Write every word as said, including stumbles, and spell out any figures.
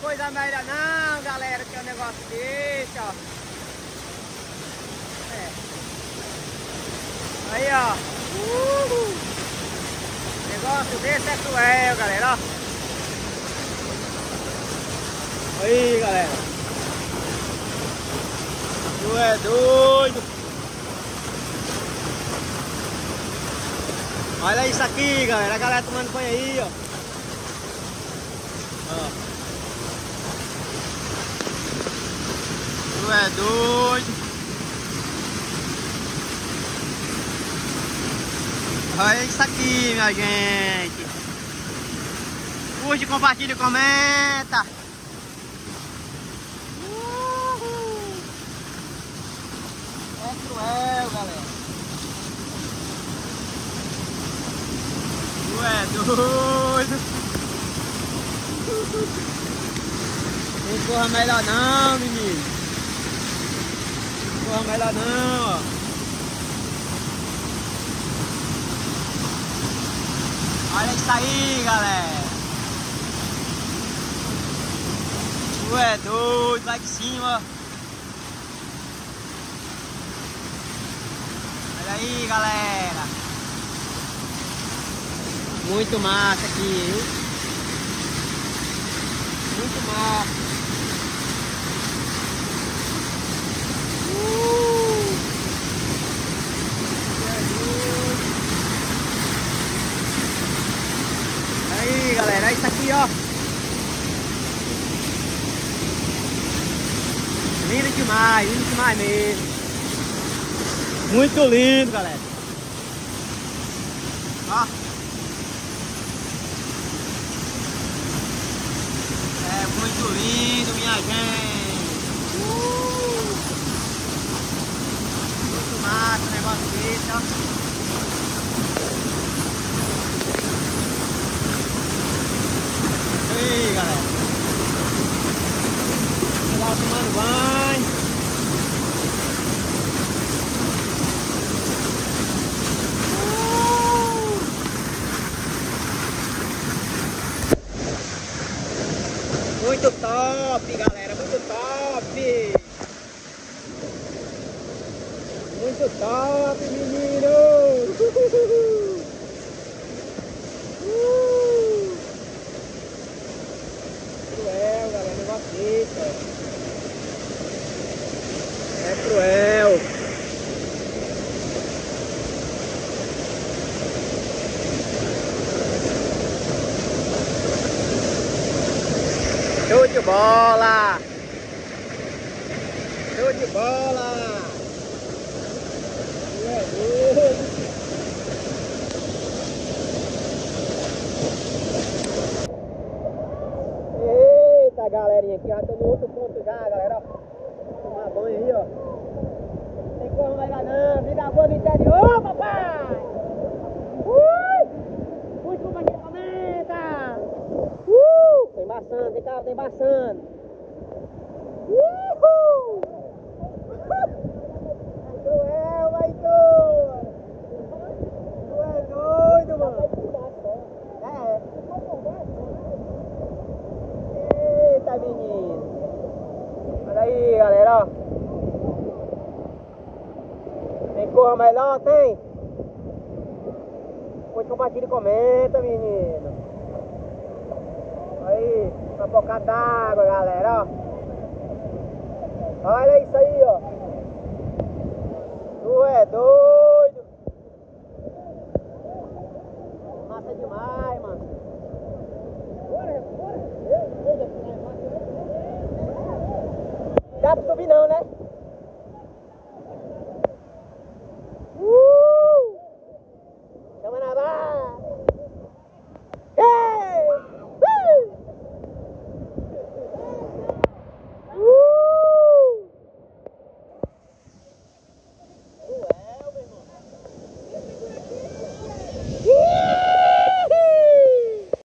coisa melhor não, galera, que é um negócio desse, ó. É. Aí, ó. Uhul. Negócio desse é cruel, galera, ó. Aí, galera. Tu é doido. Olha isso aqui, galera. A galera tomando banho aí, ó. Ó. Tu é doido. Olha isso aqui, minha gente. Curte, compartilha e comenta. Uhul. É cruel, galera. Tu é doido. Não corra melhor não, menino. Não corra melhor não, ó. Olha isso aí, galera. Tu é doido, lá de cima. Olha aí, galera. Muito massa aqui, viu? Muito massa. Uh! Aí, galera, isso aqui, ó. Lindo demais, lindo demais mesmo. Muito lindo, galera. Ó. É muito lindo, minha gente. Uh! Muito massa o negócio desse, ó. Aí, galera. Vou lá tomando banho. Uh! Muito top, galera. Muito top. Muito top, menino. Uh! Cruel, galera, negócio desse, ó. É cruel. Show de bola! Show de bola! Eita, galerinha, aqui já tô no outro ponto já, galera, ó. Tomar banho aí, ó. Tem como melhor não, vida boa no interior, papai! Ui! Muito compartilha, comenta! Uh! Tem embaçando, tem carro, tem embaçando. Uhul! Cruel, vai doido! Tu é doido, mano! É. Eita, menino! Olha aí, galera, ó. Tem cor melhor? Tem? Depois compartilha e comenta, menino. Aí, uma bocada d'água, galera, ó. Olha isso aí, ó. Tu é doido. Massa demais, mano.